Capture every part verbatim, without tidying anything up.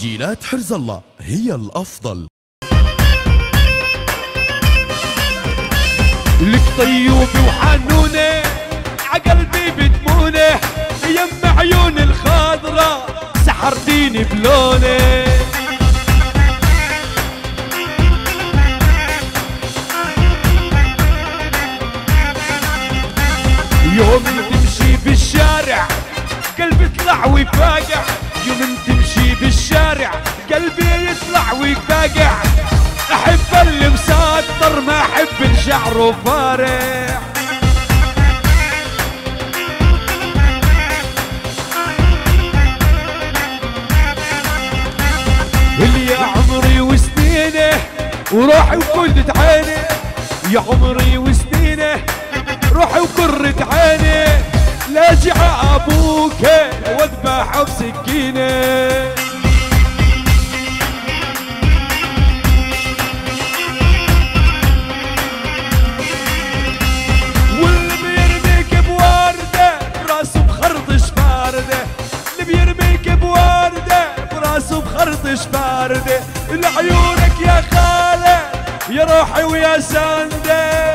تسجيلات حرز الله هي الأفضل. لك طيوبي وحنونة عقلبي بتمونة، يم عيون الخضرة سحرتيني بلونة. يوم تمشي بالشارع قلبي يطلع ويفاقع، يوم تمشي بالشارع قلبي يطلع ويفاقع. احب اللي مسطر ما احب شعره فارع. اللي يا عمري وسنينه وروحي وكلت عيني، يا عمري وسنينه روحي وكرت عيني. لاجع ابوك واذبحه بسكينه. واللي بيرميك بورده براسه بخرطش بارده، اللي بيرميك بورده براسه بخرطش بارده. لعيونك يا خاله يا روحي ويا سنده.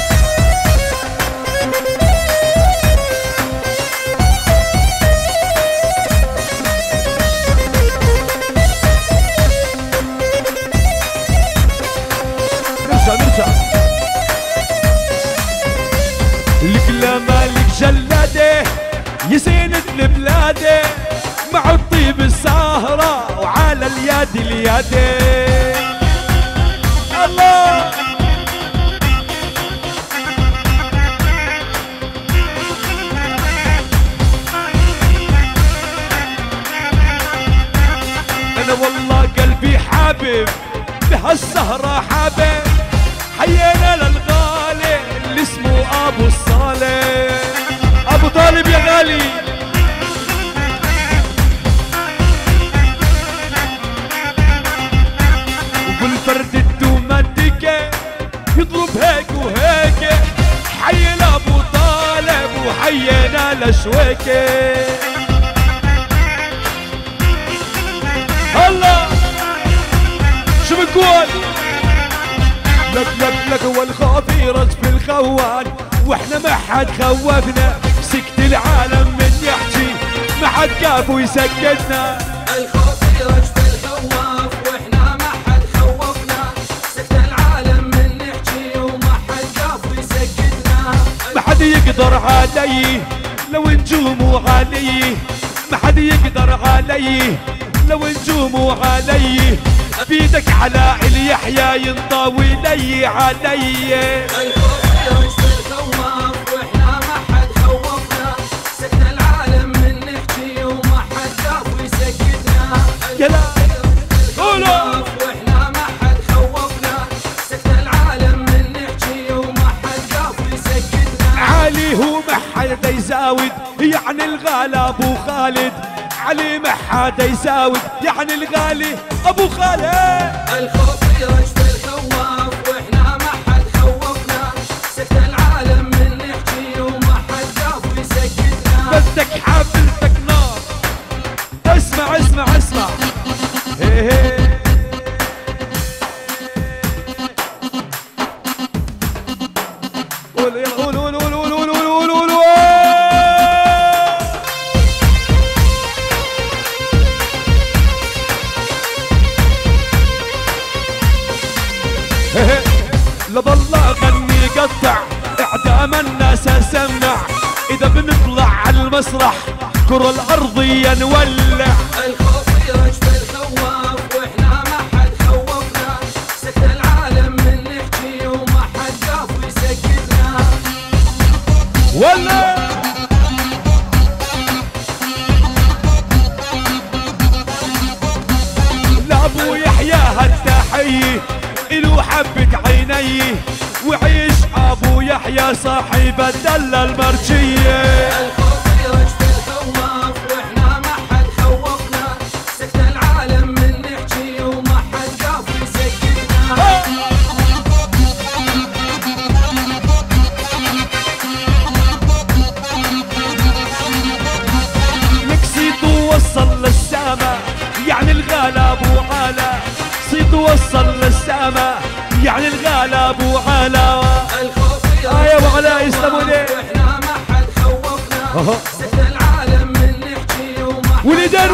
لك لا مالك جلده يسيند لبلاده، مع الطيب السهرة وعلى اليد اليد. الله انا والله قلبي حابب بهالسهرة حابب. حيينا للغالي اللي اسمه ابو الصالح، ابو طالب يا غالي. وكل فرد التوماتيكا يضرب هيك وهيك. حيينا ابو طالب وحيينا لشويكه. هلا شو بتقول؟ لك لك لك والخوف يرد في الخوان، واحنا ما حد خوفنا. سكت العالم من يحكي ما حد كاف ويسكتنا. الخوف يرد في الخواف واحنا ما حد خوفنا. سكت العالم من نحكي وما حد كاف ويسكتنا. ما حد يقدر علي لو نجوموا علي، ما حد يقدر علي لو نجوموا علي. بيدك على اليحيى ينطوي لي علي. الخوف يرد في الخواف واحنا ما حد خوفنا. سكت العالم من نحكي وما حد كاف ويسكتنا. يلا قولوا واحنا ما حد خوفنا. سكت العالم من نحكي وما حد كاف ويسكتنا. علي هو ما حد يزاود يعني الغالي ابو خالد. علي ما حدا يزاود يعني الغالي ابو خالد. الخوف يرج في الخواف واحنا ما حد خوفنا. سكت العالم من نحكي وما حد كاف ويسكتنا. بدك حافلتك نار. اسمع اسمع اسمع هي هي. قول يلا قول قول قول قول قول قول قول قول. لضل اغني قطع اعدام الناس اسمع. اذا بنطلع على المسرح كرة الارضية نولع. الخوف يرج في الخواف واحنا ما حد خوفنا. سكت العالم من نحكي وما حد كاف ويسكتنا. ولا لابو يحيى هالتحية إلو حبة عيني، وعيش ابو يحيى صاحب الدلة المرجية. الخوف يرج في الخواف واحنا ما حد خوفنا. سكت العالم من نحكي وما حد كاف ويسكتنا. توصل للسما يعني الغالب وعلا الخوف آه يا ابو علاء يسلموا لي واحنا ما حد خوفنا سكت العالم من نحكي وما حد ولدان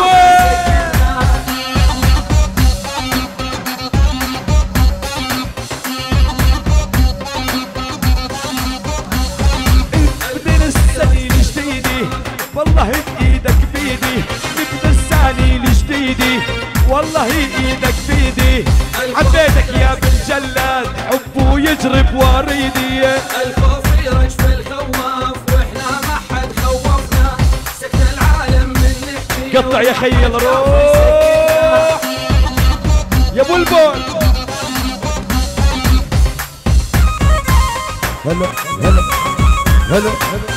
بدينا السنين الجديدة والله بإيدك بيدي نبدا الثاني الجديدة والله ايدك بيدي حبيتك يا بن جلاد حبه يجرب وريدي الخوف يرجف الخواف واحنا ما حد خوفنا سكت العالم من نحكي قطع يا خيل روح يا بلبل هلا هلا هلا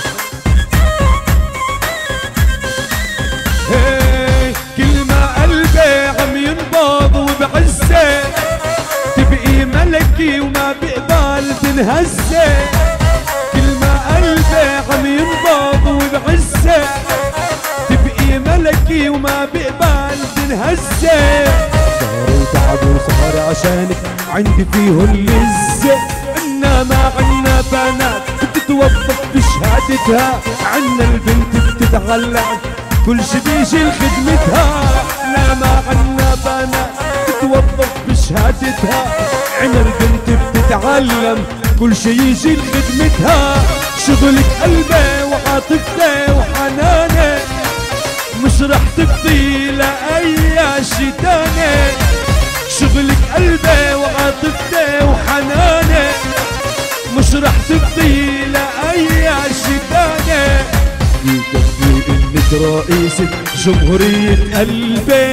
هلا كل ما قلبي عم ينبض وبعزه تبقي ملكي وما بقبال تنهزه كل ما قلبي عم ينبض وبعزه تبقي ملكي وما بقبال تنهزه صار وتعب وسهر عشانك عندي فيه اللذة انما عنا بنات بتتوظف بشهادتها عنا البنت بتتعلق كل شي بيجي لخدمتها انما عنا بنات بتتوظف بشهادتها عنا البنت بتتعلم كل شي يجي لخدمتها شغلك قلبي وعاطفتي وحناني مش رح تفضي لأي شي تاني شغلك قلبي وعاطفتي وحناني مش رح تفضي لأي شي تاني يكفي انك رئيسة جمهورية قلبي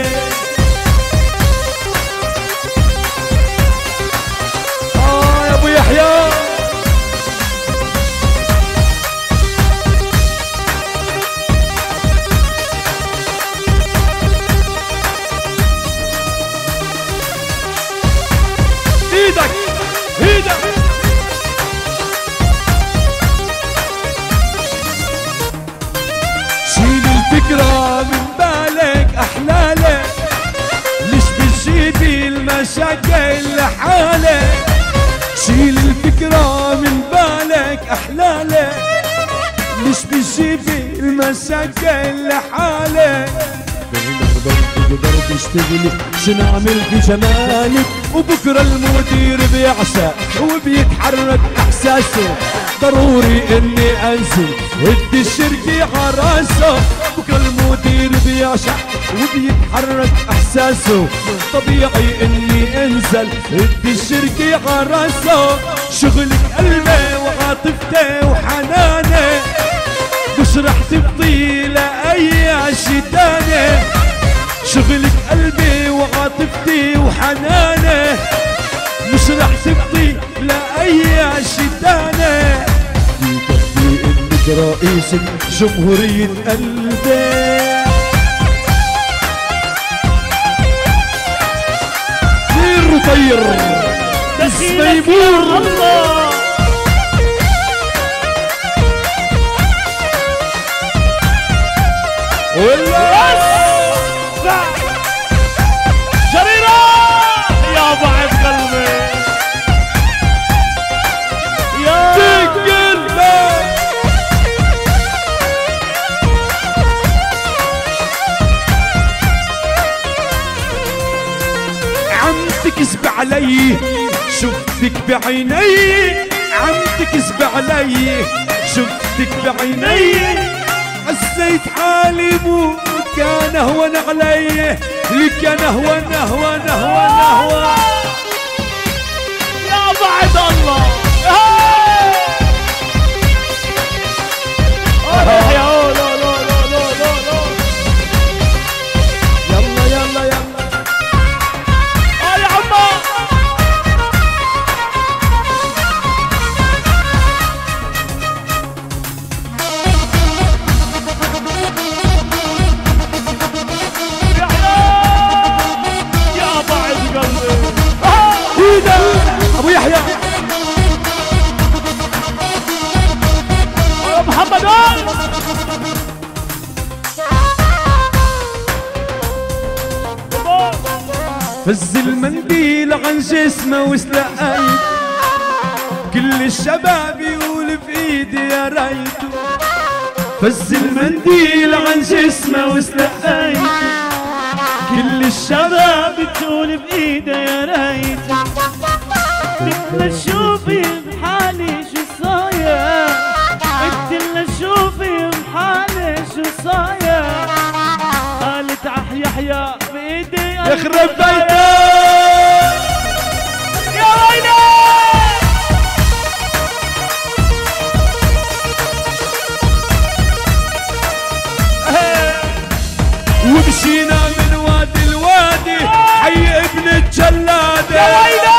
اه يا ابو يحيى ايدك ايدك شيل الفكرة من بالك احلالك ليش بتجيبي المشاكل لحالك شيل الفكرة من بالك احلالك ليش بتجيبي المشاكل لحالك تقدر تشتغلي شو نعمل في جمالك وبكره المدير بيعشق وبيتحرك احساسه ضروري اني انزل ودي الشركة عراسه بكره المدير بيعشق وبيتحرك احساسه طبيعي اني انزل ودي الشركة عراسه شغلك قلبي وعاطفتي وحناني مش رح تفضي لأي شي تاني شغلك قلبي وعاطفتي وحناني مش رح تفضي لأي شي تاني يكفي انك رئيس جمهورية قلبي طير وطير بس ما يمور الله ولا جريرة يا بعد قلبي يا تقل عم تكذب علي شفتك بعيني عم تكذب علي شفتك بعيني حسيت حالي مو كان هون علي اللي كان هون هون هون هون يا بعد الله يا لا لا لا لا لا يلا يلا يلا اه يا عمار يا فز المنديل عن جسمه وسلقيت، كل الشباب يقول في ايدي يا ريته. فز المنديل عن جسمه وسلقيت، كل الشباب تقول بايده يا ريته. بدنا شوفي بحالي شو صاير، بدنا شوفي بحالي شو صاير. قالت عح يحيى بايدي يخرب بيتك يا ويلي. ومشينا من وادي الوادي حي ابن الجلادة يا ويلي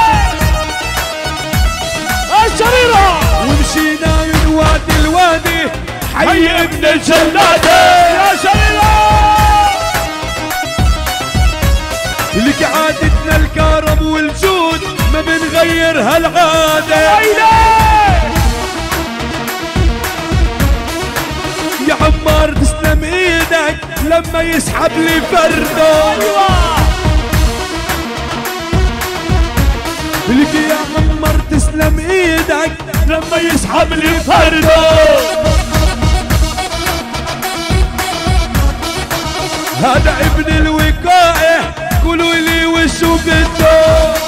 الشريرة. ومشينا من وادي الوادي حي ابن الجلادة يا شريرة. لك عادتنا الكرم والجود ما بنغير هالعادة. يا ويلي يا عمار تسلم ايدك لما يسحب لي فرده. لك يا عمار تسلم ايدك لما يسحب لي فرده. هذا ابن الوقائع قولوا لي وشو بده.